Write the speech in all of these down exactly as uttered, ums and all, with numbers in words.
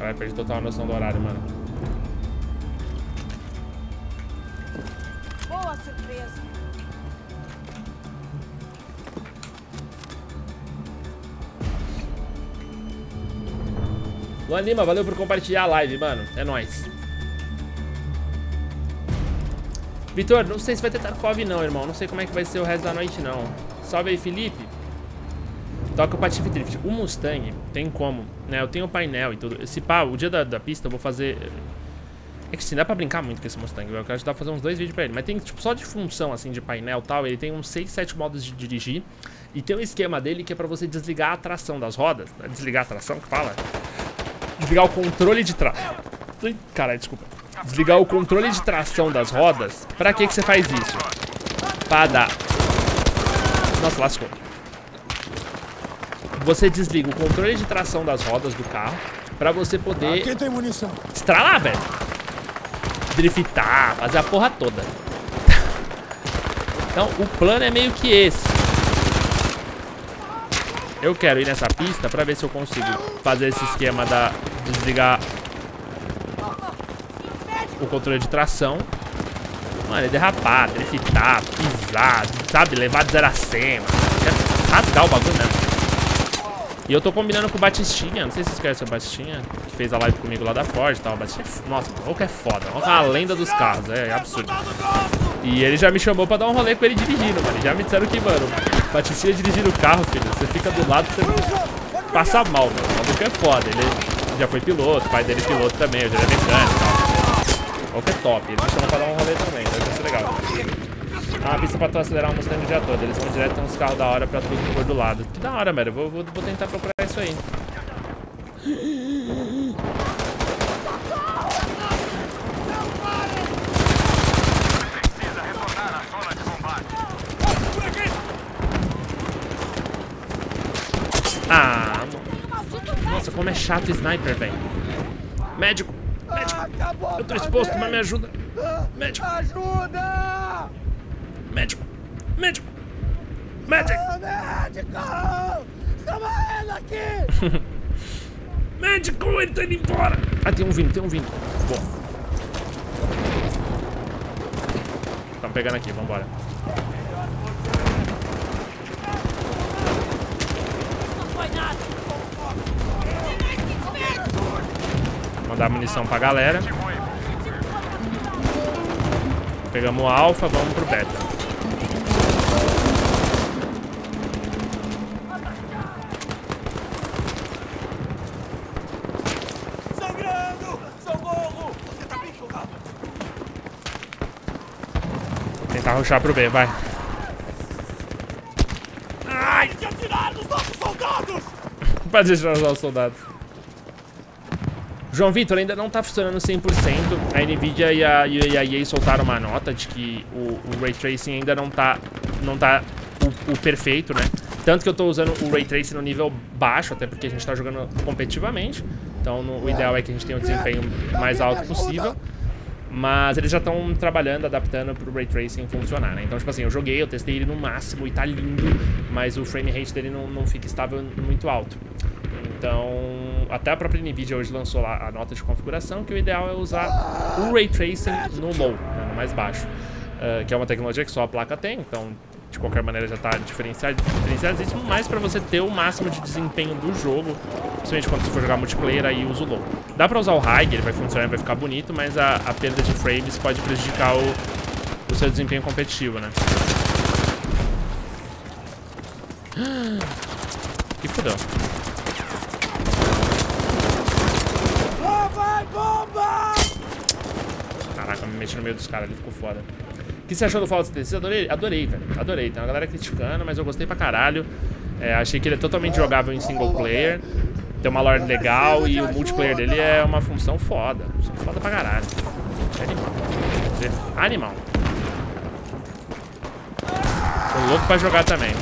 Caralho, perdi total a noção do horário, mano. Boa surpresa. Luan Lima, valeu por compartilhar a live, mano. É nóis. Vitor, não sei se vai ter Tarkov não, irmão. Não sei como é que vai ser o resto da noite, não. Salve aí, Felipe. Toca o Patife Drift. O Mustang tem como, né? Eu tenho o painel e tudo. Esse pá, o dia da, da pista eu vou fazer... É que sim, dá pra brincar muito com esse Mustang. Eu quero ajudar a fazer uns dois vídeos pra ele. Mas tem, tipo, só de função, assim, de painel e tal. Ele tem uns seis, sete modos de dirigir. E tem um esquema dele que é pra você desligar a tração das rodas. Desligar a tração, que fala? Desligar o controle de tração. Caralho, desculpa. Desligar o controle de tração das rodas. Pra que que você faz isso? Pra dar... Nossa, lascou. Você desliga o controle de tração das rodas do carro pra você poder... Aqui tem munição. Estralar, velho. Driftar, fazer a porra toda. Então, o plano é meio que esse. Eu quero ir nessa pista pra ver se eu consigo fazer esse esquema da desligar o controle de tração. Mano, é derrapar, driftar, pisar, sabe? Levar de zero a cem, mano. Rasgar o bagulho mesmo. E eu tô combinando com o Batistinha, não sei se vocês conhecem o Batistinha, que fez a live comigo lá da Ford e tal. O Batistinha é... Nossa, o que é foda, é uma lenda dos carros, é, é absurdo. E ele já me chamou pra dar um rolê com ele dirigindo, mano. E já me disseram que, mano, Batistinha dirigindo o carro, filho, você fica do lado, você passa mal, mano. O maluco é foda, ele já foi piloto, o pai dele é piloto também, hoje ele é mecânico e tal. O que é top, ele me chamou pra dar um rolê também, então vai ser legal. Ah, uma pista pra tu acelerar um Mustang o dia todo. Eles vão direto, tem uns carros da hora pra tudo por do lado. Que da hora, velho. Vou, vou, vou tentar procurar isso aí. Precisa retornar à zona de combate. Ah, nossa, como é chato o sniper, velho. Médico, médico. Eu tô exposto, mas me ajuda. Médico. Ajuda! Médico! Médico! Médico! Oh, médico! Está morrendo aqui! Médico, ele tá indo embora! Ah, tem um vindo, tem um vindo. Boa. Estamos pegando aqui, vambora. Não foi nada. Vou mandar munição pra galera. Pegamos o alfa, vamos pro beta. Tentar rushar pro B, vai. Ai! Pode atirar nos nossos soldados! Pode deixar os nossos soldados. João Vitor, ainda não tá funcionando cem por cento. A Nvidia e a, e a E A soltaram uma nota de que o, o Ray Tracing ainda não tá, não tá o, o perfeito, né? Tanto que eu tô usando o Ray Tracing no nível baixo, até porque a gente tá jogando competitivamente. Então no, o ideal é que a gente tenha o desempenho mais alto possível. Mas eles já estão trabalhando, adaptando pro Ray Tracing funcionar, né? Então, tipo assim, eu joguei, eu testei ele no máximo e tá lindo, mas o frame rate dele não, não fica estável muito alto. Então, até a própria Nvidia hoje lançou lá a nota de configuração, que o ideal é usar o Ray Tracing no low, né, no mais baixo. Uh, que é uma tecnologia que só a placa tem, então de qualquer maneira já está diferenciadíssimo, mas para você ter o máximo de desempenho do jogo, principalmente quando você for jogar multiplayer, aí usa o low. Dá para usar o high, ele vai funcionar, vai ficar bonito, mas a, a perda de frames pode prejudicar o, o seu desempenho competitivo, né? Que fodeu. Vai, bomba! Caraca, eu me meti no meio dos caras ali, ficou foda. O que você achou do Fallout setenta e seis? Adorei, adorei, velho. Adorei. Tem uma galera criticando, mas eu gostei pra caralho. É, achei que ele é totalmente jogável em single player. Tem uma lore legal e o multiplayer dele é uma função foda. Função foda pra caralho. É animal. Animal. Tô louco pra jogar também.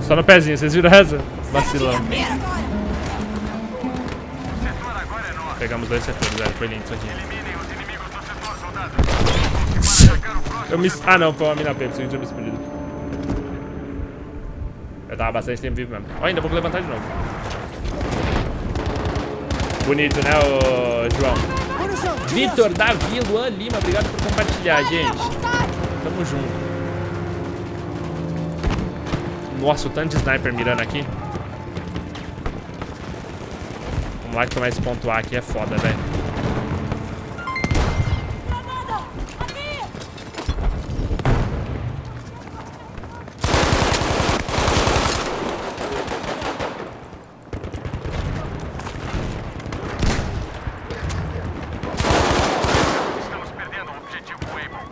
Só no pezinho, vocês viram essa? Vacilão. Pegamos dois setores, velho. Foi lindo isso aqui. Eu me... Ah, não, foi uma mina P, por isso que eu tinha me explodido. Eu tava bastante tempo vivo mesmo. Ó, ainda vou levantar de novo. Bonito, né, ô João? Vitor, Davi, Luan Lima, obrigado por compartilhar, gente. Tamo junto. Nossa, o tanto de sniper mirando aqui. Vamos lá que tomar esse ponto A aqui é foda, velho. Estamos perdendo o objetivo Waymo.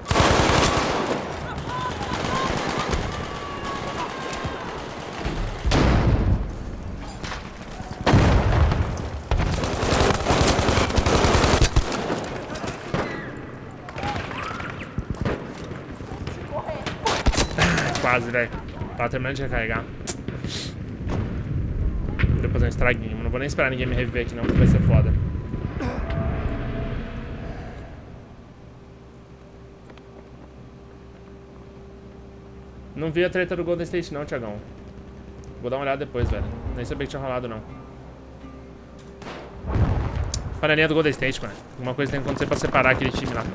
Quase, velho. Tava terminando de recarregar. Vou fazer um estraguinho. Não vou nem esperar ninguém me reviver aqui não, porque vai ser foda. Não vi a treta do Golden State não, Thiagão. Vou dar uma olhada depois, velho. Nem sabia que tinha rolado, não. Panelinha do Golden State, mano. Alguma coisa tem que acontecer pra separar aquele time lá.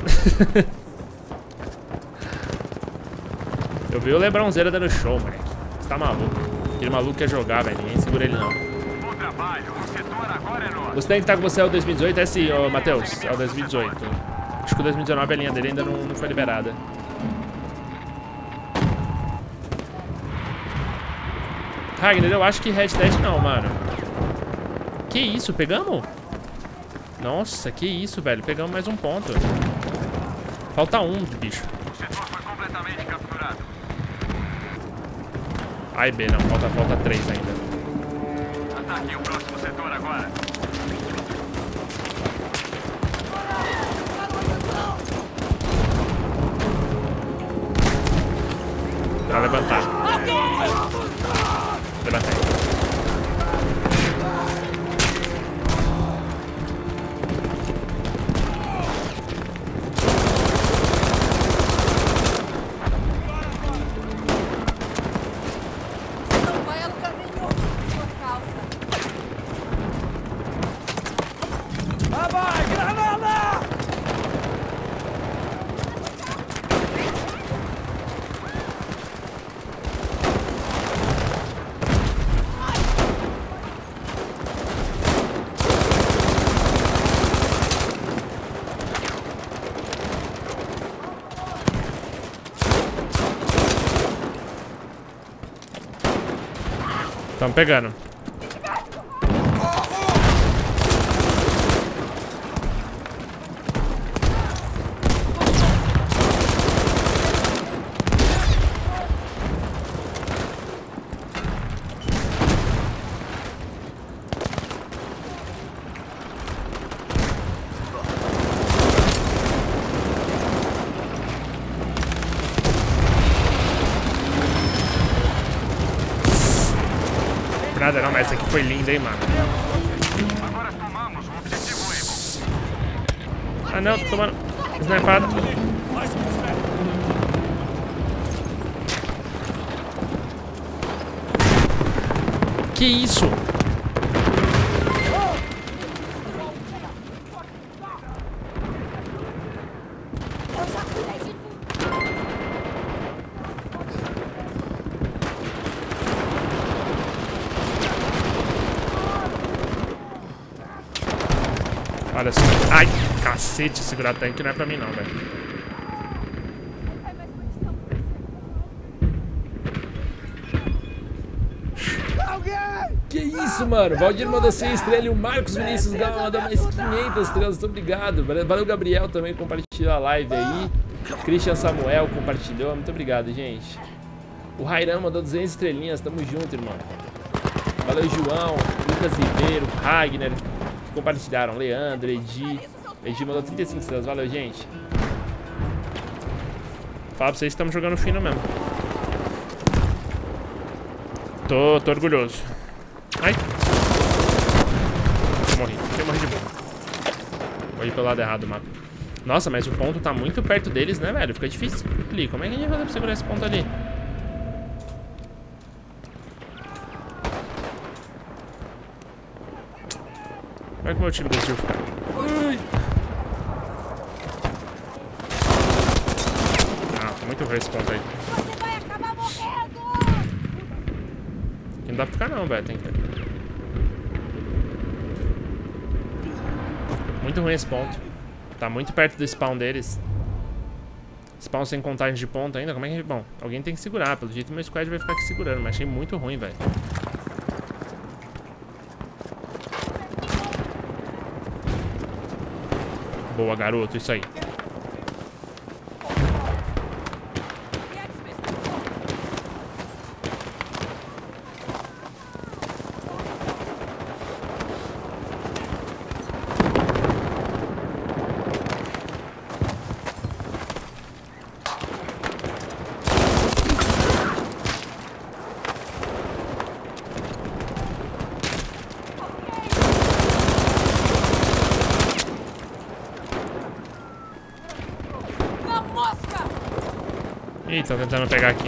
Eu vi o Lebronzeira dando show, moleque. Você tá maluco. Aquele maluco quer jogar, velho. Ninguém segura ele, não. Bom trabalho. O setor agora é nosso. Você tem que estar com você é o dois mil e dezoito? É sim, ô Matheus. É o dois mil e dezoito. Acho que o dois mil e dezenove a linha dele ainda não, não foi liberada. Ragnar, eu acho que Red Dead não, mano. Que isso? Pegamos? Nossa, que isso, velho. Pegamos mais um ponto. Falta um, bicho. O setor foi completamente capturado. A e B, não. Falta, falta três ainda. Ataque o próximo setor agora. Pra levantar. Levantei. Não vai no caminho por causa. Lá vai, granada! Tamo pegando. Nada não, mas essa aqui foi linda, hein, mano. Agora tomamos o objetivo Waymo. Ah, não, tô tomando snipada. Que isso? Olha só. Ai, cacete, segurar tanque não é pra mim não, velho. Que isso, mano? Valdir mandou cem estrelas e o Marcos Vinícius Gama mandou mais quinhentas estrelas. Muito obrigado. Valeu, Gabriel também compartilhou a live aí. Christian Samuel compartilhou. Muito obrigado, gente. O Rairan mandou duzentas estrelinhas. Tamo junto, irmão. Valeu, João, Lucas Ribeiro, Ragnar, que compartilharam. Leandro, Edi. Edi mandou trinta e cinco estrelas. Valeu, gente. Fala pra vocês que estamos jogando fino mesmo. tô, tô orgulhoso. Ai. Eu morri. Eu morri de boa. Vou ir pelo lado errado do mapa. Nossa, mas o ponto tá muito perto deles, né, velho? Fica difícil ali. Como é que a gente vai fazer pra segurar esse ponto ali? Olha como o meu time decidiu ficar. Ui. Ah, tá muito ruim esse ponto aí. Você vai acabar morrendo! Aqui não dá pra ficar não, velho. Tem que... Muito ruim esse ponto. Tá muito perto do spawn deles. Spawn sem contagem de ponto ainda. Como é que... Bom, alguém tem que segurar. Pelo jeito meu squad vai ficar aqui segurando. Mas achei muito ruim, velho. Boa, garoto. Isso aí. Ih, estão tentando pegar aqui.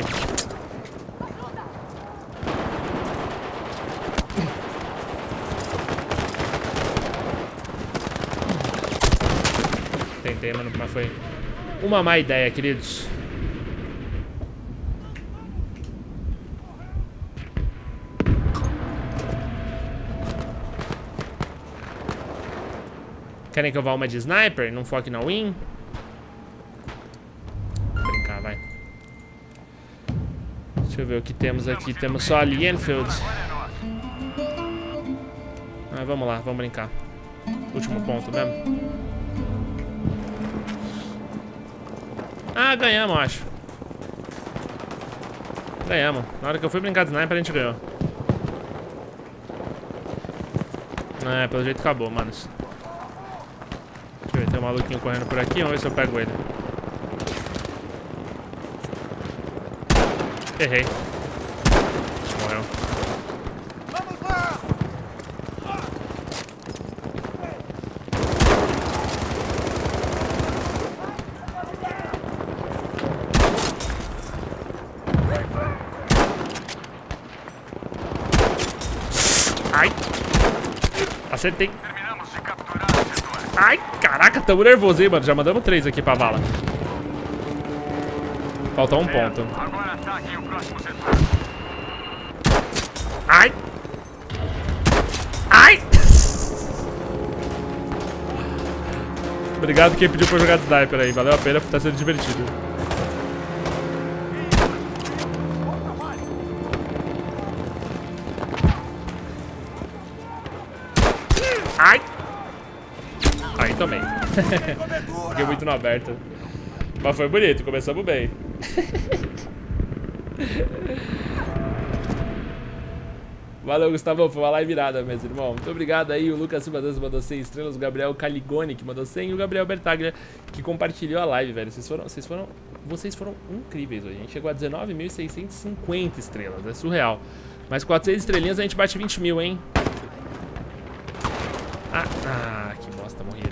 Tentei, mano, mas foi uma má ideia, queridos. Querem que eu vá uma de sniper? Não foque na win? Vou brincar, vai. Deixa eu ver o que temos aqui. Temos só ali Enfield. Ah, vamos lá, vamos brincar. Último ponto mesmo. Ah, ganhamos, acho. Ganhamos. Na hora que eu fui brincar de sniper, a gente ganhou. É, pelo jeito acabou, manos. Deixa eu ver, tem um maluquinho correndo por aqui. Vamos ver se eu pego ele. Errei. Morreu. Vamos lá! Ai! Acertei. Terminamos de capturar o setor. Ai, caraca, tamo nervoso, hein, mano. Já mandamos três aqui pra vala. Falta um ponto. Agora ataquem o próximo setor. Ai! Ai! Obrigado quem pediu pra jogar de sniper aí. Valeu a pena, tá sendo divertido. Ai! Aí tomei. Fiquei muito no aberto. Mas foi bonito, começamos bem. Valeu, Gustavo. Foi uma live virada, meus irmãos. Muito obrigado aí. O Lucas Silva Dantas mandou cem estrelas. O Gabriel Caligoni, que mandou cem. E o Gabriel Bertaglia, que compartilhou a live, velho. Vocês foram, vocês foram, vocês foram incríveis hoje. A gente chegou a dezenove mil seiscentos e cinquenta estrelas. É surreal. Mas quatrocentas estrelinhas a gente bate vinte mil, hein? Ah, ah, que bosta, morri.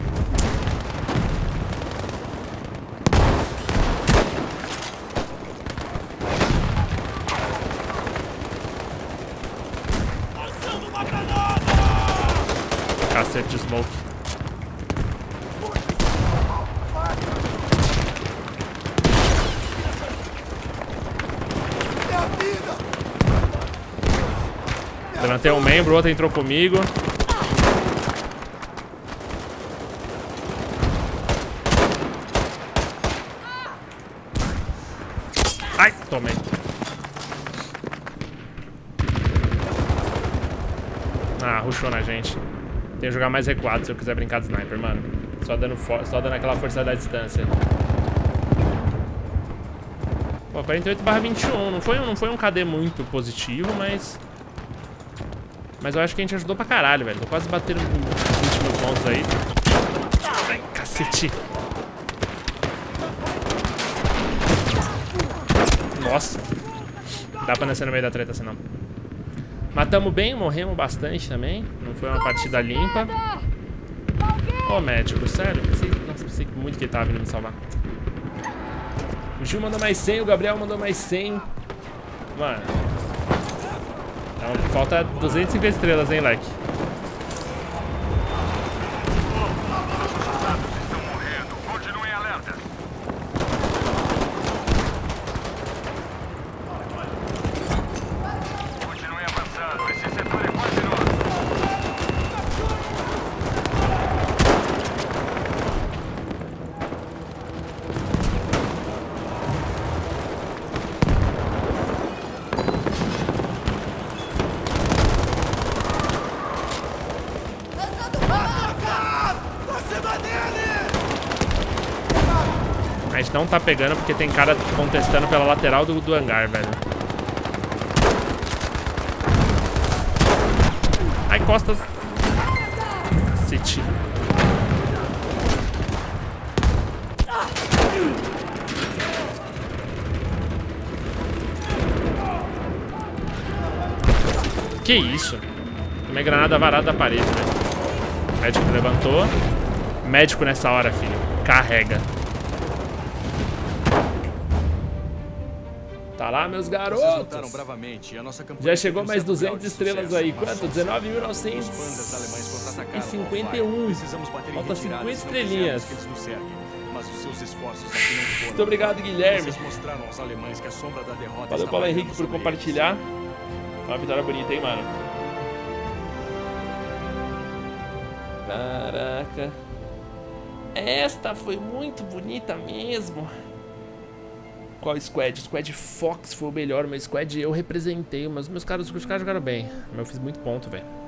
Cacete de smoke. Levantei um membro, o outro entrou comigo. Ai, tomei. Ah, rushou na gente. Tenho que jogar mais recuado se eu quiser brincar de sniper, mano. Só dando, só dando aquela força da distância. Pô, quarenta e oito barra vinte e um. Não foi, não foi um K D muito positivo, mas... Mas eu acho que a gente ajudou pra caralho, velho. Tô quase batendo vinte mil pontos aí. Ai, cacete. Nossa. Não dá pra nascer no meio da treta, senão. Matamos bem, morremos bastante também. Não foi uma partida limpa. Ô, oh, médico, sério? Pensei, nossa, pensei muito que ele tava vindo me salvar. O Gil mandou mais cem, o Gabriel mandou mais cem. Mano. Então, falta duzentas e cinquenta estrelas, hein, like. A gente não tá pegando porque tem cara contestando pela lateral do, do hangar, velho. Ai, costas. City. Que isso? Uma granada varada da parede, velho. Médico levantou. Médico nessa hora, filho. Carrega. Tá lá, meus garotos. Já chegou mais duzentas estrelas aí. Quanto? dezenove mil novecentos e cinquenta e um. Falta cinquenta estrelinhas. Muito obrigado, Guilherme. Valeu, Paulo Henrique, por compartilhar. Foi uma vitória bonita, hein, mano. Caraca. Esta foi muito bonita mesmo. Qual squad? O squad Fox foi o melhor. O meu squad eu representei, mas meus caras, os caras jogaram bem. Eu fiz muito ponto, velho.